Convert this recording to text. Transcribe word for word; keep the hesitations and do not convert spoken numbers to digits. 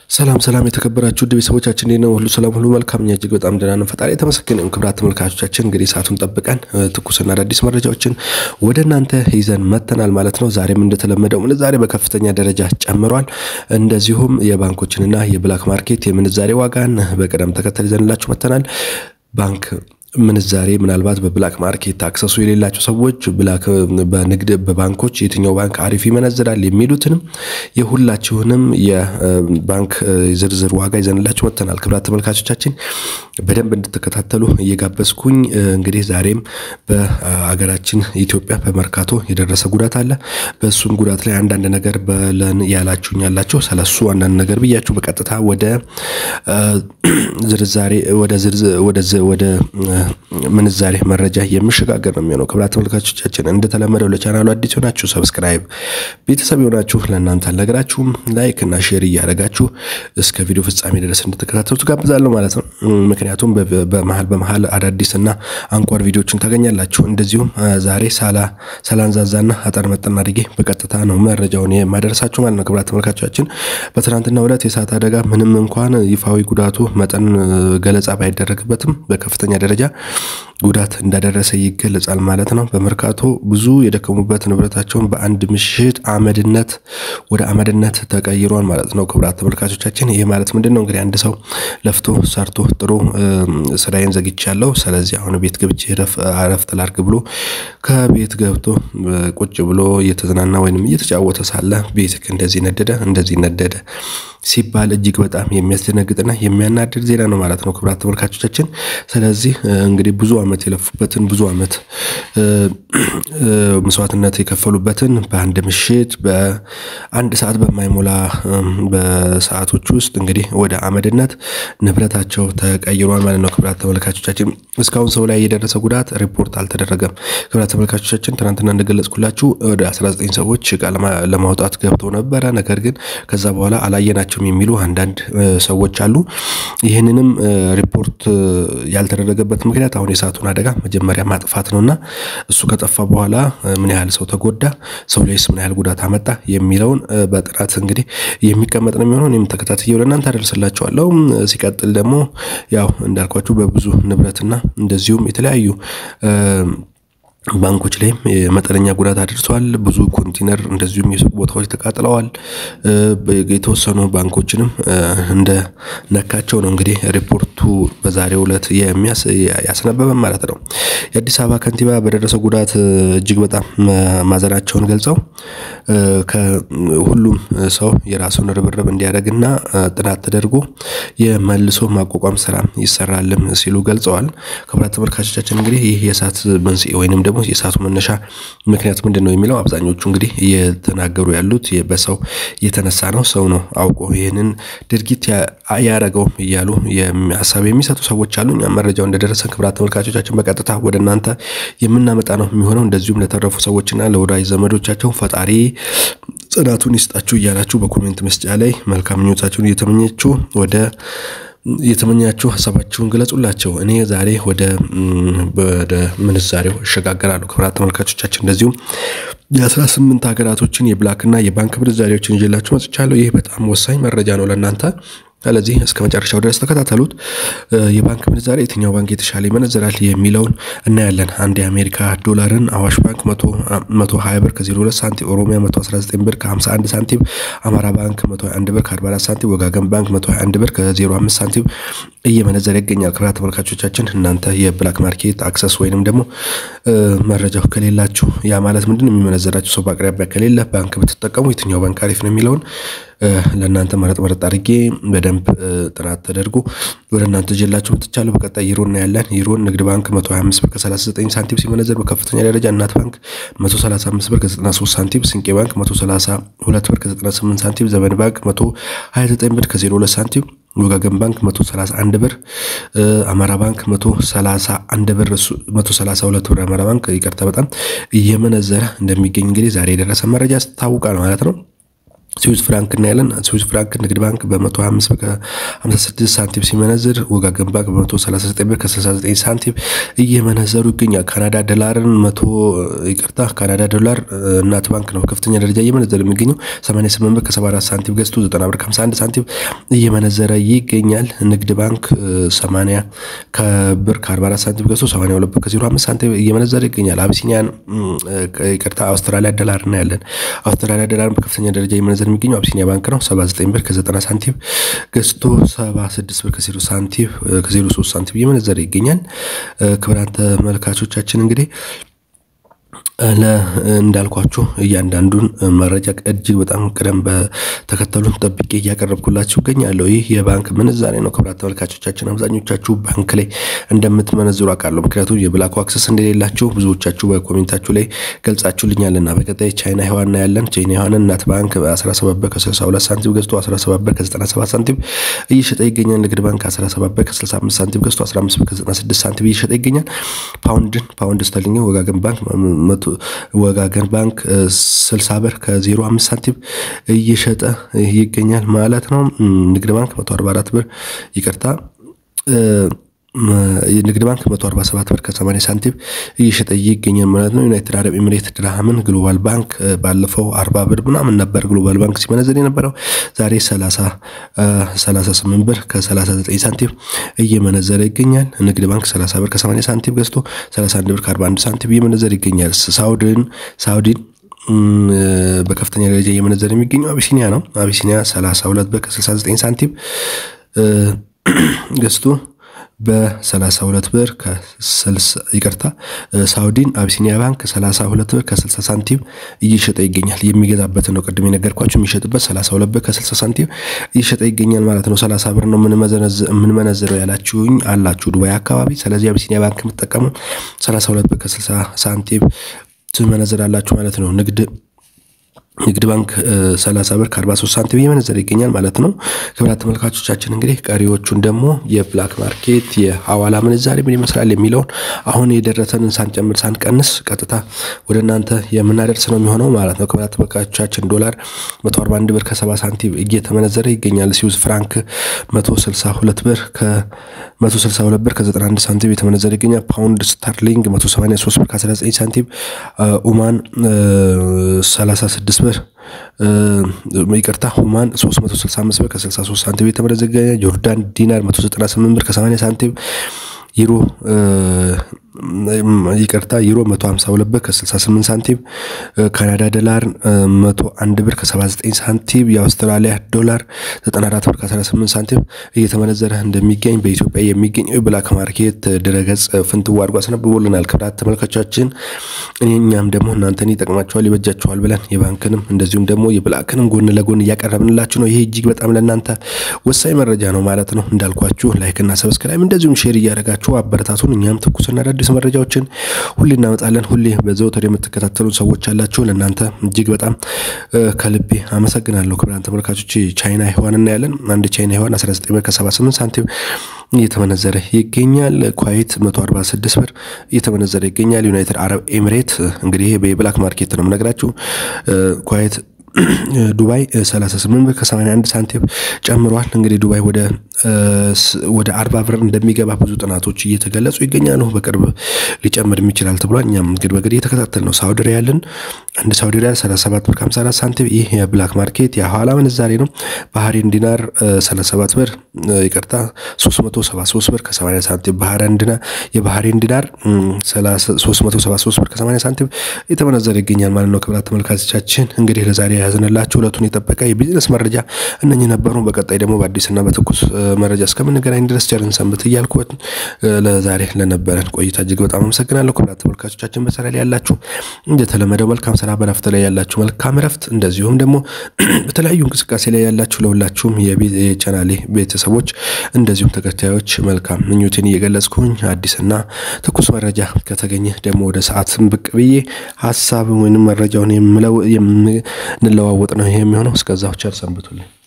ሰላም ሰላም የተከበራችሁ ውድ ቤተሰቦቻችን ነው ሁሉ ሰላም ሁሉ መልካም እኛ እጅግ በጣም ደህና ነን ፈጣሪ የተመሰገነ ይሁን ክብራት ተመልካቾቻችን እንግዲህ ሰዓቱን ጠብቀን ትኩስና አዳዲስ መረጃዎችን ወደ እናንተ ይዘን መተናል ማለት ነው ዛሬም እንደተለመደው ምንዛሬ በከፍተኛ ደረጃ ጨምሯል እንደዚሁም የባንኮችንና የብላክ ማርኬት የምንዛሬ ዋጋን በቀደም ተከተል ይዘንላችሁ መተናል ባንክ ምንዛሬ ምናልባት በብላክ ማርኬት አክሰሱ የሌላቸው ሰዎች ብላክ በንግድ በባንኮች የትኛው ባንክ አሪፍ ይመነዝራል የሚሉትንም የሁላችሁንም የባንክ ዝርዝር ዋጋ ይዘንላችሁ መተናል ክብራት ተመልካቾቻችን በደንብ እንድትከታተሉ እየጋበዝኩኝ እንግዲህ ዛሬም በአገራችን ኢትዮጵያ በመርካቶ የደረሰ ጉዳት አለ በሱም ጉዳት ላይ አንድ አንድ ነገር በለን ያላችሁኝ ያላችሁ ስለሱ አንድ አንድ ነገር ብያችሁ በቀጥታ ወደ ዝርዛሬ ወደ ዝርዝር ወደ ወደ ምንዛሬ መረጃ የሚሸጋገር ነው የሚሆነው ክብራት ተመልካቾቻችን እንደተለመደው ለቻናሉ አዲስ ሆናችሁ ሰብስክራይብ ቤተሰብ ሆናችሁ ለእናንተ አልነግራችሁም ላይክ እና ሼር እያደረጋችሁ እስከ ቪዲዮ ፍጻሜ ድረስ እንድትከታተሉ ጋብዛለሁ ማለት ነው ምክንያቱም በመሃል በመሃል አዳዲስና አንኳር ቪዲዮዎችን ታገኛላችሁ እንደዚሁም ዛሬ ሳላ ሰላንዛዛና አጠር መጠን አድርጌ በቀጥታ ነው መረጃውን የማደርሳችሁ ማለት ነው ክብራት ተመልካቾቻችን በትናንትናው ዕለት የሳት አደጋ ምንም እንኳን ይፋዊ ጉዳቱ መጠን ገለጻ ባይደረግበትም በከፍተኛ ደረጃ ጉዳት እንዳደረሰ ይገለጻል ማለት ነው በመርካቶ ብዙ የደከሙበት ንብረታቸውን በአንድ ምሽት አመድነት ወደ አመድነት ተቀይሯል ማለት ነው ክብራት ተመልካቾቻችን ይሄ ማለት ምንድነው እንግዲህ አንድ ሰው ለፍቶ ሰርቶ ጥሩ ስራዬን ዘግቻለሁ ስለዚህ አሁን ቤት ገብቼ አረፍት ላርግ ብሎ ከቤት ገብቶ ቁጭ ብሎ እየተዝናና ወይንም እየተጫወተ ሳለ ቤት እንደዚህ ነደደ እንደዚህ ነደደ ሲባል እጅግ በጣም የሚያስደነግጥና የሚያናድድ ዜና ነው ማለት ነው ክብራት ተመልካቾቻችን ስለዚህ እንግዲህ ብዙ አመት የለፉበትን ብዙ አመት መስዋዕትነት የከፈሉበትን በአንድ ምሽት በአንድ ሰዓት በማይሞላ በሰዓቶች ውስጥ እንግዲህ ወደ አመድነት ንብረታቸው ተቀይሯል ማለት ነው ክብራት ተመልካቾቻችን እስካሁን ሰው ላይ የደረሰ ጉዳት ሪፖርት አልተደረገም ክብራት ተመልካቾቻችን ትናንትና እንደገለጽኩላችሁ ወደ አስራ ዘጠኝ ሰዎች ቃል ለማውጣት ገብተው ነበር ነገር ግን ከዛ በኋላ አላየናቸውም የሚሉ አንዳንድ ሰዎች አሉ ይሄንንም ሪፖርት ያልተደረገበት ምክንያት አሁን የሳቱን አደጋ መጀመሪያ ማጥፋት ነውና እሱ ከጠፋ በኋላ ምን ያህል ሰው ተጎዳ ሰው ላይስ ምን ያህል ጉዳት አመጣ የሚለውን በጥራት እንግዲህ የሚቀመጥ ነው የሚሆነው እኔም ተከታትዬው ለእናንተ አደርሰላችኋለሁ ሲቀጥል ደግሞ ያው እንዳልኳችሁ በብዙ ንብረትና እንደዚሁም የተለያዩ ባንኮች ላይ መጠነኛ ጉዳት አድርሷል ብዙ ኮንቲነር እንደዚሁም የሱቅ ቦታዎች ተቃጥለዋል የተወሰኑ ባንኮችንም እንደ ነካቸው ነው እንግዲህ ሪፖርቱ በዛሬው ዕለት የሚያስ ያስነበበ ማለት ነው የአዲስ አበባ ከንቲባ በደረሰው ጉዳት እጅግ በጣም ማዘናቸውን ገልጸው ከሁሉም ሰው የራሱን ርብርብ እንዲያደርግና ጥናት ተደርጎ የመልሶ ማቋቋም ስራ ይሰራልም ሲሉ ገልጸዋል ክብራት ተመልካቾቻችን እንግዲህ ይህ የሳት መንስኤ ወይንም ደግሞ የሳቱ መነሻ ምክንያት ምንድነው የሚለው አብዛኞቹ እንግዲህ የተናገሩ ያሉት በሰው የተነሳ ነው ሰው ነው አውቆ ይሄንን ድርጊት ያያረገው ይያሉ የሚያሳብ የሚሰጡ ሰዎች አሉ እኛ መረጃው እንደደረሰ ክብራት ተመልካቾቻችን በቀጥታ ወደ እናንተ የምናመጣ ነው የሚሆነው እንደዚሁም ለተረፉ ሰዎችና ለወዳጅ ዘመዶቻቸው ፈጣሪ ጽናቱን ይስጣችሁ ይያላችሁ በኮሜንት መስጫ ላይ መልካም ምኞታችሁን እየተመኘችሁ ወደ የተመኛችሁ ሐሳባችሁን ገለጹላቸው እኔ ዛሬ ወደ ወደ ምንዛሬው ሸጋገራለሁ ክብራት ተመልካቾቻችን እንደዚሁም የ18 ሀገራቶችን የብላክና የባንክ ምንዛሬዎችን ይዤላችሁ መጥቻለሁ ይሄ በጣም ወሳኝ መረጃ ነው ለእናንተ ስለዚህ እስከ መጨረሻው ድረስ ተከታተሉት የባንክ ምንዛሬ የትኛው ባንክ የተሻለ ይመነዘራል የሚለውን እናያለን አንድ የአሜሪካ ዶላርን አዋሽ ባንክ መቶ ሃያ ብር ከዜሮ ሁለት ሳንቲም ኦሮሚያ መቶ አስራ ዘጠኝ ብር ከሃምሳ አንድ ሳንቲም አማራ ባንክ መቶ ሃያ አንድ ብር ከአርባ አራት ሳንቲም ወጋገን ባንክ መቶ ሃያ አንድ ብር ከዜሮ አምስት ሳንቲም እየመነዘረ ይገኛል ክብራት ተመልካቾቻችን እናንተ የብላክ ማርኬት አክሰስ ወይንም ደግሞ መረጃው ከሌላችሁ ያ ማለት ምንድነው የሚመነዘራችሁ ሰው በአቅራቢያ ከሌለ ባንክ ብትጠቀሙ የትኛው ባንክ አሪፍ ነው የሚለውን ለእናንተ መረጥ መረጥ አድርጌ በደንብ ጥናት ተደርጎ ወደ እናንተ ጀላችሁ ተቻለ በቀጣይ ዩሮና ያለን ዩሮን ንግድ ባንክ መቶ ሃያ አምስት ብር ከሰላሳ ዘጠኝ ሳንቲም ሲመነዘር በከፍተኛ ደረጃ እናት ባንክ መቶ ሰላሳ አምስት ብር ከዘጠና ሶስት ሳንቲም ስንቄ ባንክ መቶ ሰላሳ ሁለት ብር ከዘጠና ስምንት ሳንቲም ዘመን ባንክ መቶ ሃያ ዘጠኝ ብር ከዜሮ ሁለት ሳንቲም ወጋገን ባንክ መቶ ሰላሳ አንድ ብር አማራ ባንክ መቶ ሰላሳ አንድ ብር መቶ ሰላሳ ሁለት ብር አማራ ባንክ ይቀርታ በጣም እየመነዘረ እንደሚገኝ እንግዲህ ዛሬ የደረሰ መረጃ ታውቃለህ ማለት ነው ስዊስ ፍራንክ እናያለን። ስዊስ ፍራንክ ንግድ ባንክ በ125 ብር ከ56 ሳንቲም ሲመነዝር ወጋገን ባንክ በ139 ብር ከ69 ሳንቲም እየመነዘሩ ይገኛል። ካናዳ ዶላርን መቶ ይቅርታ ካናዳ ዶላር እናት ባንክ ነው ከፍተኛ ደረጃ እየመነዘረ የሚገኘው ሰማንያ ስምንት ብር ከ74 ሳንቲም ገዝቶ ዘጠና ብር ከ51 ሳንቲም እየመነዘረ ይገኛል። ንግድ ባንክ ሰማንያ ብር ከ44 ሳንቲም ገዝቶ ሰማንያ ሁለት ብር ከ05 ሳንቲም እየመነዘረ ይገኛል። አቢሲኒያን ይቅርታ አውስትራሊያ ዶላር እናያለን። አውስትራሊያ ዶላር በከፍተኛ ደረጃ እየመነዘረ የሚገኘው አቢሲኒያ ባንክ ነው ሰባ ዘጠኝ ብር ከ90 ሳንቲም ገዝቶ ሰባ ስድስት ብር ከ0 ሳንቲም ከ03 ሳንቲም እየመነዘረ ይገኛል። ክቡራን ተመልካቾቻችን እንግዲህ እንዳልኳችሁ እያንዳንዱን መረጃ እጅግ በጣም ቀደም በተከተሉን ጠብቄ እያቀረብኩላችሁ እገኛለሁ። ይህ የባንክ ምንዛሬ ነው። ክቡራን ተመልካቾቻችን አብዛኞቻችሁ ባንክ ላይ እንደምትመነዝሩ አውቃለሁ። ምክንያቱም የብላክ አክሰስ እንደሌላችሁ ብዙዎቻችሁ በኮሜንታችሁ ላይ ገልጻችሁልኛልና በቀጣይ ቻይና ዩዋን ያለን ቻይና ዩዋን እናት ባንክ አስራ ሰባት ብር ከስልሳ ሁለት ሳንቲም ገዝቶ አስራ ሰባት ብር ከዘጠና ሰባት ሳንቲም እየሸጠ ይገኛል። ንግድ ባንክ አስራ ሰባት ብር ከስልሳ አምስት ሳንቲም ገዝቶ አስራ አምስት ብር ከዘጠና ስድስት ሳንቲም እየሸጠ ይገኛል። ፓውንድን ፓውንድ ስተርሊንግ ወጋገን ባንክ ወጋገን ባንክ ስልሳ ብር ከ05 ሳንቲም እየሸጠ ይገኛል ማለት ነው። ንግድ ባንክ መቶ አርባ አራት ብር ይቅርታ ንግድ ባንክ መቶ አርባ ሰባት ብር ከ80 ሳንቲም እየሸጠ ይገኛል ማለት ነው። ዩናይትድ አረብ ኤሚሬት ድርሃምን ግሎባል ባንክ ባለፈው አርባ ብር ምናምን ነበር ግሎባል ባንክ ሲመነዘር የነበረው ዛሬ ሰላሳ ሰላሳ ስምንት ብር ከ39 ሳንቲም እየመነዘረ ይገኛል። ንግድ ባንክ ሰላሳ ብር ከ80 ሳንቲም ገዝቶ ሰላሳ አንድ ብር ከ41 ሳንቲም እየመነዘረ ይገኛል። ሳውዲን ሳውዲን በከፍተኛ ደረጃ እየመነዘረ የሚገኘው አቢሲኒያ ነው። አቢሲኒያ ሰላሳ ሁለት ብር ከ69 ሳንቲም ገዝቶ በ32 ብር ከ60 ይቅርታ ሳውዲን አቢሲኒያ ባንክ ሰላሳ ሁለት ብር ከ60 ሳንቲም እየሸጠ ይገኛል። የሚገዛበት ነው ቅድም የነገርኳችሁ የሚሸጥበት ሰላሳ ሁለት ብር ከ60 ሳንቲም እየሸጠ ይገኛል ማለት ነው። ሰላሳ ብር ነው ምን መዘነዝ ምን መነዘረው ያላችሁኝ አላችሁ ዱባይ አካባቢ። ስለዚህ አቢሲኒያ ባንክ የምትጠቀሙ ሰላሳ ሁለት ብር ከ60 ሳንቲም ትመነዘራላችሁ ማለት ነው። ንግድ ንግድ ባንክ ሰላሳ ብር ከ43 ሳንቲም እየመነዘረ ይገኛል ማለት ነው። ክቡራን ተመልካቾቻችን እንግዲህ ቀሪዎቹን ደግሞ የብላክ ማርኬት የሐዋላ ምንዛሬ ምን ይመስላል የሚለውን አሁን የደረሰንን ሳንጨምር ሳንቀንስ ቀጥታ ወደናንተ የምናደርስ ነው የሚሆነው ማለት ነው። ክቡራን ተመልካቾቻችን ዶላር መቶ አርባ አንድ ብር ከ70 ሳንቲም እየተመነዘረ ይገኛል። ስዊስ ፍራንክ መቶ ስልሳ ሁለት ብር ከመቶ ስልሳ ሁለት ብር ከዘጠና አንድ ሳንቲም እየተመነዘረ ይገኛል። ፓውንድ ስተርሊንግ መቶ ሰማንያ ሶስት ብር ከ19 ሳንቲም ኦማን ሰላሳ ስድስት ብር ይቅርታ ኦማን ሶስት መቶ ስልሳ አምስት ብር ከስልሳ ሶስት ሳንቲም እየተመነዘረ ይገኛል። ጆርዳን ዲናር መቶ ዘጠና ስምንት ብር ከ80 ሳንቲም ዩሮ ይቅርታ ዩሮ መቶ ሃምሳ ሁለት ብር ከስልሳ ስምንት ሳንቲም ካናዳ ዶላር መቶ አንድ ብር ከሰባ ዘጠኝ ሳንቲም የአውስትራሊያ ዶላር ዘጠና አራት ብር ከአስራ ስምንት ሳንቲም እየተመነዘረ እንደሚገኝ በኢትዮጵያ የሚገኘው ብላክ ማርኬት ድረገጽ ፍንትው አድርጎ አስነብቦልናል። ክቡራን ተመልካቾቻችን እኛም ደግሞ እናንተን ይጠቅማችኋል ይበጃችኋል ብለን የባንክንም እንደዚሁም ደግሞ የብላክንም ጎን ለጎን እያቀረብንላችሁ ነው። ይሄ እጅግ በጣም ለእናንተ ወሳኝ መረጃ ነው ማለት ነው። እንዳልኳችሁ ላይክ እና ሰብስክራይብ እንደዚሁም ሼር እያደረጋችሁ አበረታቱን። እኛም ትኩስና አዳዲስ መረጃዎችን ሁሌ እናመጣለን። ሁሌ በዘውተር የምትከታተሉ ሰዎች አላችሁ ለእናንተ እጅግ በጣም ከልቤ አመሰግናለሁ። ክቡራን ተመልካቾች ቻይና ዩዋን እናያለን። አንድ ቻይና ዩዋን አስራ ዘጠኝ ብር ከሰባ ስምንት ሳንቲም እየተመነዘረ ይገኛል። ኩዌት መቶ አርባ ስድስት ብር እየተመነዘረ ይገኛል። ዩናይትድ አረብ ኤሚሬት እንግዲህ በብላክ ማርኬት ነው የምነግራችሁ። ኩዌት ዱባይ ሰላሳ ስምንት ብር ከሰማንያ አንድ ሳንቲም ጨምሯል። እንግዲህ ዱባይ ወደ ወደ አርባ ብር እንደሚገባ ብዙ ጥናቶች እየተገለጹ ይገኛሉ። በቅርብ ሊጨምር ይችላል ተብሏል። እኛም እንግዲህ በግድ እየተከታተልን ነው። ሳውዲ ሪያልን አንድ ሳውዲ ሪያል ሰላሳ ሰባት ብር ከሃምሳ አራት ሳንቲም ይህ የብላክ ማርኬት የሐዋላ ምንዛሬ ነው። ባህሬን ዲናር ሰላሳ ሰባት ብር ይቅርታ ሶስት መቶ ሰባ ሶስት ብር ከሰማንያ ሳንቲም ባህሬን ዲናር የባህሬን ዲናር ሶስት መቶ ሰባ ሶስት ብር ከሰማንያ ሳንቲም የተመነዘረ ይገኛል ማለት ነው። ክቡራን ተመልካቾቻችን እንግዲህ ለዛሬ ያዝንላችሁ ሁለቱን የጠበቀ የቢዝነስ መረጃ እነኚህ ነበሩ። በቀጣይ ደግሞ በአዲስና በትኩስ መረጃ እስከምንገናኝ ድረስ ቸርን ሰንብት እያልኩት ለዛሬ ለነበረን ቆይታ እጅግ በጣም አመሰግናለሁ። ክቡራን ተመልካቾቻችን በስራ ላይ ያላችሁ እንደተለመደው መልካም ስራ በረፍት ላይ ያላችሁ መልካም ረፍት እንደዚሁም ደግሞ በተለያዩ እንቅስቃሴ ላይ ያላችሁ ለሁላችሁም የቻናሌ ቤተሰቦች እንደዚሁም ተከታዮች መልካም ምኞቴን እየገለጽኩኝ አዲስና ትኩስ መረጃ ከተገኘ ደግሞ ወደ ሰዓት ብቅ ብዬ ሐሳብ ወይንም መረጃውን የምለው የምንለዋወጥ ነው የሚሆነው። እስከዛው ቸር ሰንብቱልኝ።